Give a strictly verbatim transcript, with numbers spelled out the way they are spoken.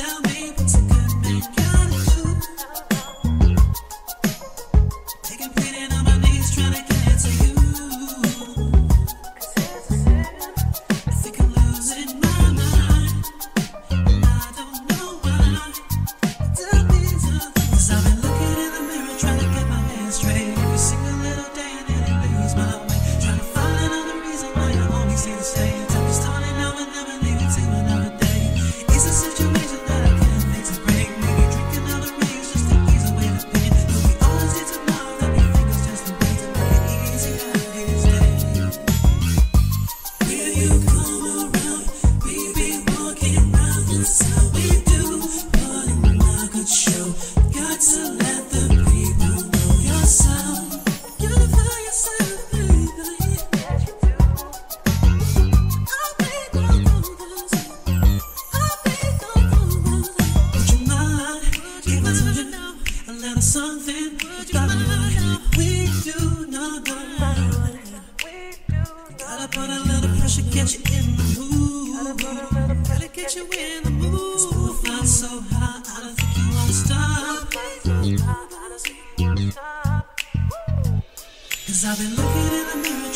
tell me what's a good man gotta do. Taking pity on my knees, trying to get to you. I think I'm losing my mind, and I don't know why. Tell me something, 'cause I've been looking in the mirror, trying to get my head straight every single little day, and then it leaves my way. Trying to find another reason why you only see the same. Tell me starting now and never leaving till another day. It's a situation that I can't fix or break. Maybe drinking all the rain is just to ease away the pain. But we always need to know that we think it's just a way to make it easier these days. Will you come around? We be walking round, that's how we do. Putting on a good show. Got to let the people know your sound. Unify yourself, baby. Yes, you do. I'll be the others. I'll be the others. Would you mind if I told you a little something about what we do? No, no, no. Gotta put a little pressure, get you in the mood. Gotta get you in the mood. 'Cause we'll fly so high, I don't think you wanna stop. 'Cause I've been looking in the mirror,